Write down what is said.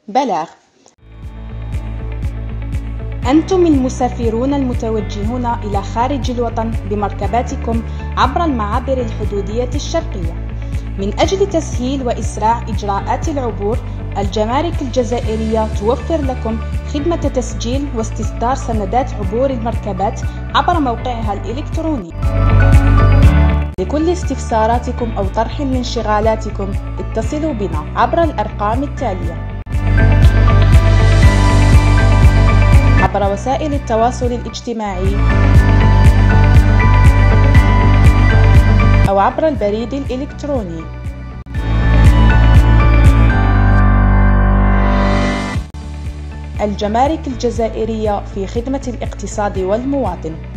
بلاغ: أنتم المسافرون المتوجهون إلى خارج الوطن بمركباتكم عبر المعابر الحدودية الشرقية. من أجل تسهيل وإسراع إجراءات العبور، الجمارك الجزائرية توفر لكم خدمة تسجيل واستصدار سندات عبور المركبات عبر موقعها الإلكتروني. لكل استفساراتكم أو طرح لانشغالاتكم اتصلوا بنا عبر الأرقام التالية: عبر وسائل التواصل الاجتماعي أو عبر البريد الإلكتروني. الجمارك الجزائرية في خدمة الاقتصاد والمواطن.